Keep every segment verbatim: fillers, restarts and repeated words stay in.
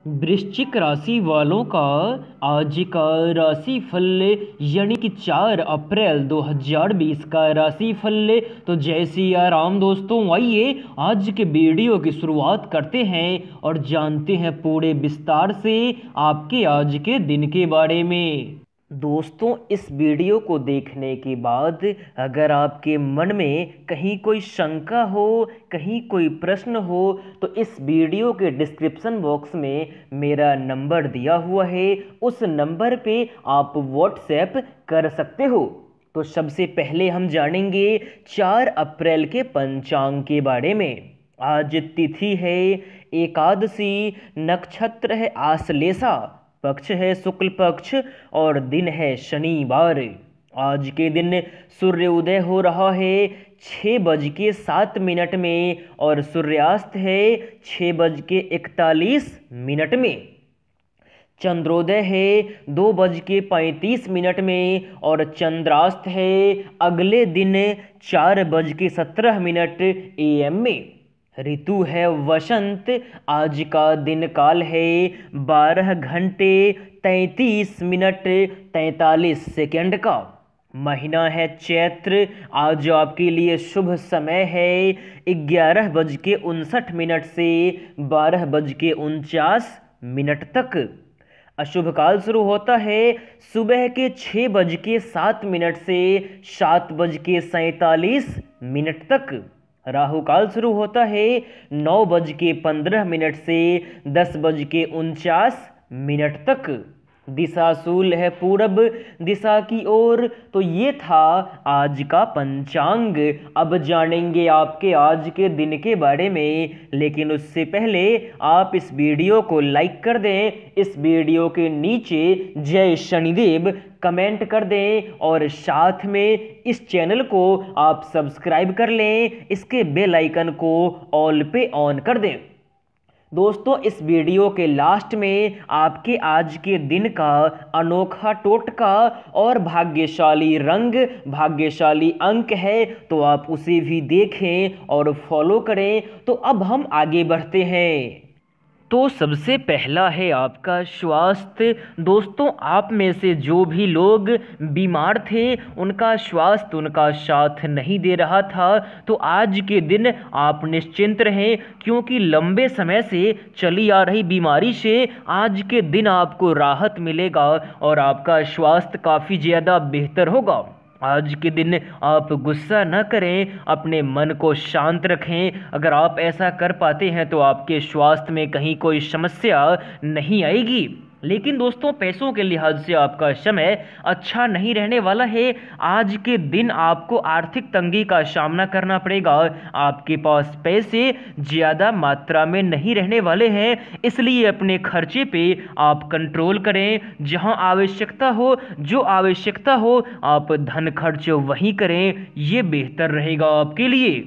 वृश्चिक राशि वालों का आज का राशि फल यानी कि चार अप्रैल दो हज़ार बीस का राशि फल। तो जय सिया राम दोस्तों, आइए आज के वीडियो की शुरुआत करते हैं और जानते हैं पूरे विस्तार से आपके आज के दिन के बारे में। दोस्तों, इस वीडियो को देखने के बाद अगर आपके मन में कहीं कोई शंका हो, कहीं कोई प्रश्न हो, तो इस वीडियो के डिस्क्रिप्शन बॉक्स में मेरा नंबर दिया हुआ है, उस नंबर पे आप व्हाट्सएप कर सकते हो। तो सबसे पहले हम जानेंगे चार अप्रैल के पंचांग के बारे में। आज तिथि है एकादशी, नक्षत्र है आश्लेषा, पक्ष है शुक्ल पक्ष और दिन है शनिवार। आज के दिन सूर्योदय हो रहा है छः बज के सात मिनट में और सूर्यास्त है छः बज के इकतालीस मिनट में। चंद्रोदय है दो बज के पैंतीस मिनट में और चंद्रास्त है अगले दिन चार बज के सत्रह मिनट ए एम में। ऋतु है वसंत। आज का दिन काल है बारह घंटे तैंतीस मिनट तैंतालीस सेकंड का। महीना है चैत्र। आज आपके लिए शुभ समय है ग्यारह बज के उनसठ मिनट से बारह बज के उनचास मिनट तक। अशुभ काल शुरू होता है सुबह के छः बज के सात मिनट से सात बज के सैंतालीस मिनट तक। राहु काल शुरू होता है नौ बज के पंद्रह मिनट से दस बज के उनचास मिनट तक। दिशाशूल है पूरब दिशा की ओर। तो ये था आज का पंचांग। अब जानेंगे आपके आज के दिन के बारे में, लेकिन उससे पहले आप इस वीडियो को लाइक कर दें, इस वीडियो के नीचे जय शनिदेव कमेंट कर दें और साथ में इस चैनल को आप सब्सक्राइब कर लें, इसके बेल आइकन को ऑल पे ऑन कर दें। दोस्तों, इस वीडियो के लास्ट में आपके आज के दिन का अनोखा टोटका और भाग्यशाली रंग, भाग्यशाली अंक है, तो आप उसे भी देखें और फॉलो करें। तो अब हम आगे बढ़ते हैं। तो सबसे पहला है आपका स्वास्थ्य। दोस्तों, आप में से जो भी लोग बीमार थे उनका स्वास्थ्य उनका साथ नहीं दे रहा था, तो आज के दिन आप निश्चिंत रहें, क्योंकि लंबे समय से चली आ रही बीमारी से आज के दिन आपको राहत मिलेगा और आपका स्वास्थ्य काफ़ी ज़्यादा बेहतर होगा। आज के दिन आप गुस्सा न करें, अपने मन को शांत रखें। अगर आप ऐसा कर पाते हैं तो आपके स्वास्थ्य में कहीं कोई समस्या नहीं आएगी। लेकिन दोस्तों, पैसों के लिहाज से आपका समय अच्छा नहीं रहने वाला है। आज के दिन आपको आर्थिक तंगी का सामना करना पड़ेगा। आपके पास पैसे ज़्यादा मात्रा में नहीं रहने वाले हैं, इसलिए अपने खर्चे पे आप कंट्रोल करें। जहां आवश्यकता हो, जो आवश्यकता हो, आप धन खर्च वहीं करें, ये बेहतर रहेगा आपके लिए।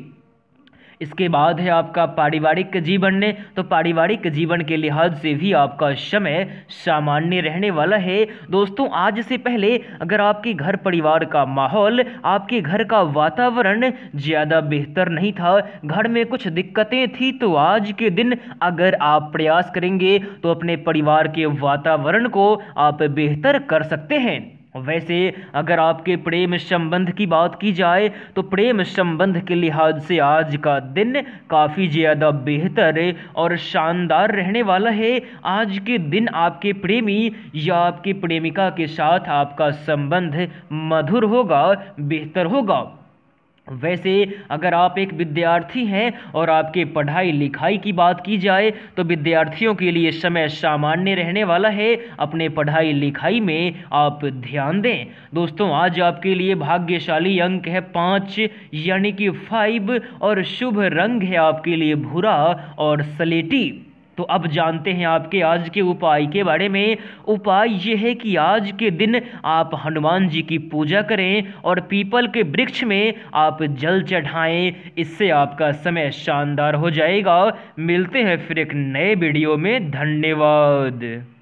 इसके बाद है आपका पारिवारिक जीवन ने। तो पारिवारिक जीवन के लिहाज से भी आपका समय सामान्य रहने वाला है। दोस्तों, आज से पहले अगर आपके घर परिवार का माहौल, आपके घर का वातावरण ज़्यादा बेहतर नहीं था, घर में कुछ दिक्कतें थी, तो आज के दिन अगर आप प्रयास करेंगे तो अपने परिवार के वातावरण को आप बेहतर कर सकते हैं। वैसे अगर आपके प्रेम संबंध की बात की जाए तो प्रेम संबंध के लिहाज से आज का दिन काफ़ी ज़्यादा बेहतर और शानदार रहने वाला है। आज के दिन आपके प्रेमी या आपकी प्रेमिका के साथ आपका संबंध मधुर होगा, बेहतर होगा। वैसे अगर आप एक विद्यार्थी हैं और आपके पढ़ाई लिखाई की बात की जाए तो विद्यार्थियों के लिए समय सामान्य रहने वाला है। अपने पढ़ाई लिखाई में आप ध्यान दें। दोस्तों, आज आपके लिए भाग्यशाली अंक है पाँच यानी कि फाइव और शुभ रंग है आपके लिए भूरा और सलेटी। तो अब जानते हैं आपके आज के उपाय के बारे में। उपाय ये है कि आज के दिन आप हनुमान जी की पूजा करें और पीपल के वृक्ष में आप जल चढ़ाएं, इससे आपका समय शानदार हो जाएगा। मिलते हैं फिर एक नए वीडियो में। धन्यवाद।